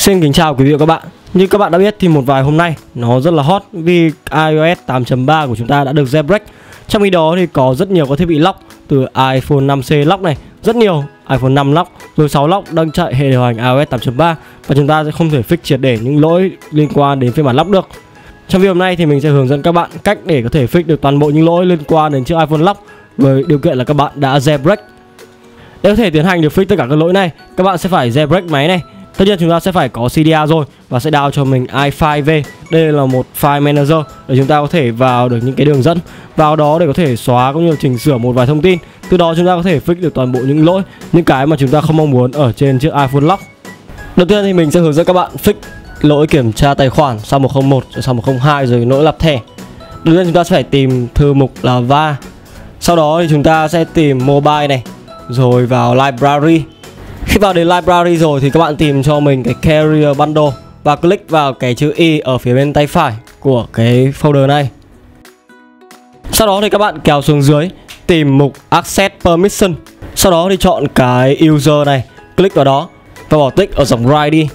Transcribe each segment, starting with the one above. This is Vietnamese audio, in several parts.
Xin kính chào quý vị và các bạn. Như các bạn đã biết thì một vài hôm nay nó rất là hot vì iOS 8.3 của chúng ta đã được jailbreak. Trong khi đó thì có rất nhiều các thiết bị lock, từ iPhone 5C lock này, rất nhiều iPhone 5 lock, rồi 6 lock đang chạy hệ điều hành iOS 8.3 và chúng ta sẽ không thể fix triệt để những lỗi liên quan đến phiên bản lock được. Trong video hôm nay thì mình sẽ hướng dẫn các bạn cách để có thể fix được toàn bộ những lỗi liên quan đến chiếc iPhone lock với điều kiện là các bạn đã jailbreak. Để có thể tiến hành được fix tất cả các lỗi này, các bạn sẽ phải jailbreak máy này. Tất nhiên chúng ta sẽ phải có CDR rồi và sẽ download cho mình iFile về. Đây là một file manager để chúng ta có thể vào được những cái đường dẫn vào đó để có thể xóa cũng như chỉnh sửa một vài thông tin. Từ đó chúng ta có thể fix được toàn bộ những lỗi, những cái mà chúng ta không mong muốn ở trên chiếc iPhone lock. Đầu tiên thì mình sẽ hướng dẫn các bạn fix lỗi kiểm tra tài khoản sau 101, sau 102 rồi lỗi lặp thẻ. Đầu tiên chúng ta sẽ phải tìm thư mục là va. Sau đó thì chúng ta sẽ tìm mobile này, rồi vào library. Khi vào đến library rồi thì các bạn tìm cho mình cái Carrier Bundle và click vào cái chữ Y ở phía bên tay phải của cái folder này. Sau đó thì các bạn kéo xuống dưới, tìm mục Access Permission. Sau đó thì chọn cái user này, click vào đó và bỏ tích ở dòng right đi.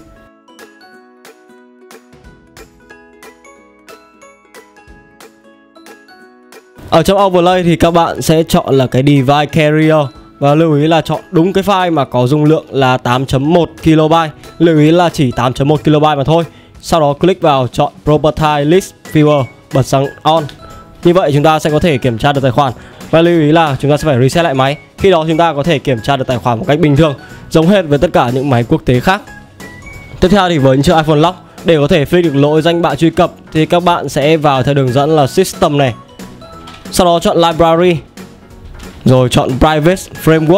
Ở trong overlay thì các bạn sẽ chọn là cái device carrier. Và lưu ý là chọn đúng cái file mà có dung lượng là 8.1 KB. Lưu ý là chỉ 8.1 KB mà thôi. Sau đó click vào chọn Property List Viewer, bật sang On. Như vậy chúng ta sẽ có thể kiểm tra được tài khoản. Và lưu ý là chúng ta sẽ phải reset lại máy. Khi đó chúng ta có thể kiểm tra được tài khoản một cách bình thường, giống hệt với tất cả những máy quốc tế khác. Tiếp theo thì với những chiếc iPhone lock, để có thể fix được lỗi danh bạ truy cập thì các bạn sẽ vào theo đường dẫn là System này. Sau đó chọn Library, rồi chọn Private Framework.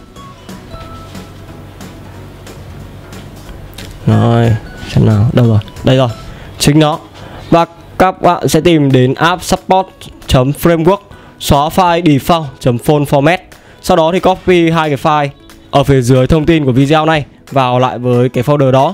Rồi, xem nào, đâu rồi? Đây rồi, chính nó. Và các bạn sẽ tìm đến app support.framework, xóa file default.phone format. Sau đó thì copy hai cái file ở phía dưới thông tin của video này vào lại với cái folder đó.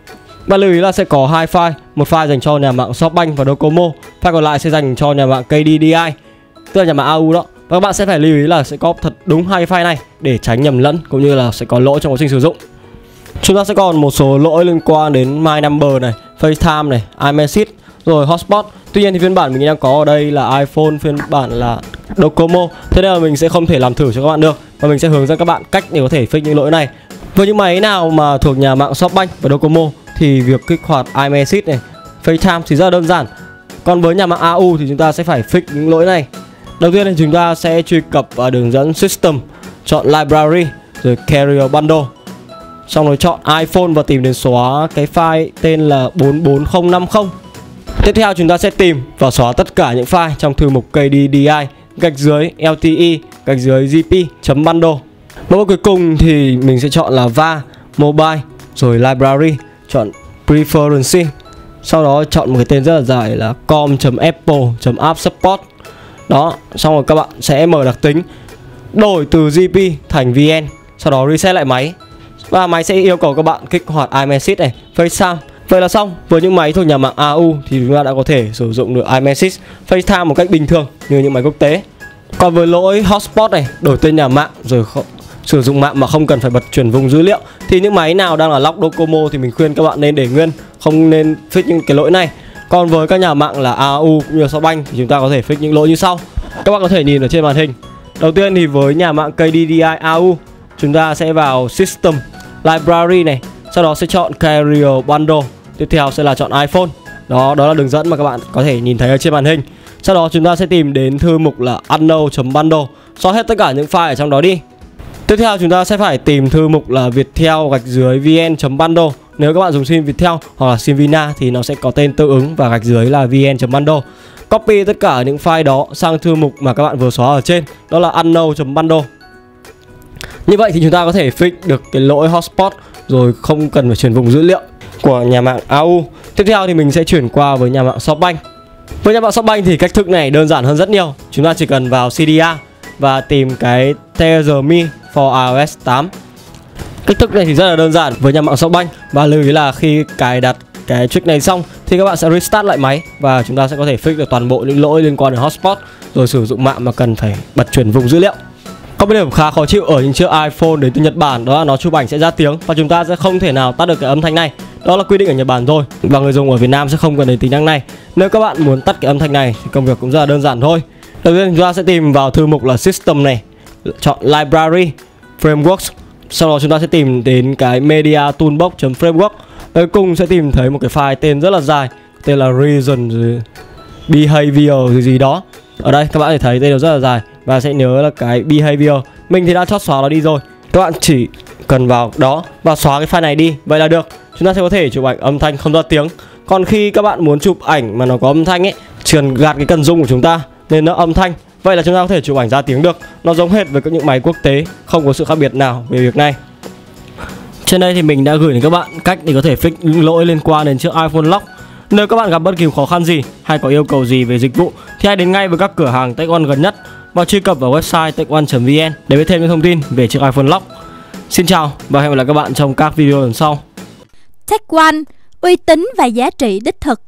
Và lưu ý là sẽ có hai file, một file dành cho nhà mạng Softbank và Docomo, file còn lại sẽ dành cho nhà mạng KDDI, tức là nhà mạng AU đó. Và các bạn sẽ phải lưu ý là sẽ copy thật đúng hai cái file này để tránh nhầm lẫn cũng như là sẽ có lỗi trong quá trình sử dụng. Chúng ta sẽ còn một số lỗi liên quan đến My Number này, FaceTime này, iMessage, rồi Hotspot. Tuy nhiên thì phiên bản mình đang có ở đây là iPhone, phiên bản là Docomo, thế nên là mình sẽ không thể làm thử cho các bạn được. Và mình sẽ hướng dẫn các bạn cách để có thể fix những lỗi này. Với những máy nào mà thuộc nhà mạng Softbank và Docomo thì việc kích hoạt iMessage này, FaceTime thì rất là đơn giản. Còn với nhà mạng AU thì chúng ta sẽ phải fix những lỗi này. Đầu tiên thì chúng ta sẽ truy cập vào đường dẫn System, chọn Library, rồi Carrier Bundle. Xong rồi chọn iPhone và tìm đến xóa cái file tên là 44050. Tiếp theo chúng ta sẽ tìm và xóa tất cả những file trong thư mục KDDI gạch dưới LTE gạch dưới gp.bundle. Và cuối cùng thì mình sẽ chọn là va, mobile, rồi library, chọn preference. Sau đó chọn một cái tên rất là dài là com.apple.app support. Đó, xong rồi các bạn sẽ mở đặc tính, đổi từ GP thành VN, sau đó reset lại máy. Và máy sẽ yêu cầu các bạn kích hoạt iMessage này, FaceTime. Vậy là xong. Với những máy thuộc nhà mạng AU thì chúng ta đã có thể sử dụng được iMessage, FaceTime một cách bình thường như những máy quốc tế. Còn với lỗi Hotspot này, đổi tên nhà mạng rồi sử dụng mạng mà không cần phải bật chuyển vùng dữ liệu, thì những máy nào đang là lock Docomo thì mình khuyên các bạn nên để nguyên, không nên fix những cái lỗi này. Còn với các nhà mạng là AU cũng như Softbank thì chúng ta có thể fix những lỗi như sau. Các bạn có thể nhìn ở trên màn hình. Đầu tiên thì với nhà mạng KDDI AU, chúng ta sẽ vào System, Library này, sau đó sẽ chọn Carrier Bundle. Tiếp theo sẽ là chọn iPhone. Đó là đường dẫn mà các bạn có thể nhìn thấy ở trên màn hình. Sau đó chúng ta sẽ tìm đến thư mục là unknown.bundle, xóa hết tất cả những file ở trong đó đi. Tiếp theo chúng ta sẽ phải tìm thư mục là Viettel gạch dưới vn.bundle. Nếu các bạn dùng sim Viettel hoặc là sim Vina thì nó sẽ có tên tương ứng và gạch dưới là vn.bundle. Copy tất cả những file đó sang thư mục mà các bạn vừa xóa ở trên, đó là unknown.bundle. Như vậy thì chúng ta có thể fix được cái lỗi hotspot rồi không cần phải chuyển vùng dữ liệu của nhà mạng AU. Tiếp theo thì mình sẽ chuyển qua với nhà mạng Softbank. Với nhà mạng Softbank thì cách thức này đơn giản hơn rất nhiều. Chúng ta chỉ cần vào CDR và tìm cái Tether Me for iOS 8. Cách thức này thì rất là đơn giản với nhà mạng Softbank. Và lưu ý là khi cài đặt cái trick này xong thì các bạn sẽ restart lại máy và chúng ta sẽ có thể fix được toàn bộ những lỗi liên quan đến hotspot rồi sử dụng mạng mà cần phải bật chuyển vùng dữ liệu. Có một điểm khá khó chịu ở những chiếc iPhone đến từ Nhật Bản, đó là nó chụp ảnh sẽ ra tiếng và chúng ta sẽ không thể nào tắt được cái âm thanh này. Đó là quy định ở Nhật Bản thôi, và người dùng ở Việt Nam sẽ không cần đến tính năng này. Nếu các bạn muốn tắt cái âm thanh này thì công việc cũng rất là đơn giản thôi. Đầu tiên chúng ta sẽ tìm vào thư mục là System này, chọn Library Frameworks. Sau đó chúng ta sẽ tìm đến cái Media Toolbox.framework. Cuối cùng sẽ tìm thấy một cái file tên rất là dài, tên là Reason Behavior gì đó. Ở đây các bạn có thể thấy tên nó rất là dài và sẽ nhớ là cái Behavior. Mình thì đã chót xóa nó đi rồi. Các bạn chỉ cần vào đó và xóa cái file này đi, vậy là được. Chúng ta sẽ có thể chụp ảnh âm thanh không ra tiếng. Còn khi các bạn muốn chụp ảnh mà nó có âm thanh ấy, chỉ cần gạt cái cần zoom của chúng ta nên nó âm thanh, vậy là chúng ta có thể chụp ảnh ra tiếng được. Nó giống hệt với những máy quốc tế, không có sự khác biệt nào về việc này. Trên đây thì mình đã gửi đến các bạn cách để có thể fix những lỗi liên quan đến chiếc iPhone Lock. Nếu các bạn gặp bất kỳ khó khăn gì hay có yêu cầu gì về dịch vụ thì hãy đến ngay với các cửa hàng Tech One gần nhất và truy cập vào website techone.vn để biết thêm những thông tin về chiếc iPhone Lock. Xin chào và hẹn gặp lại các bạn trong các video lần sau. Tech One, uy tín và giá trị đích thực.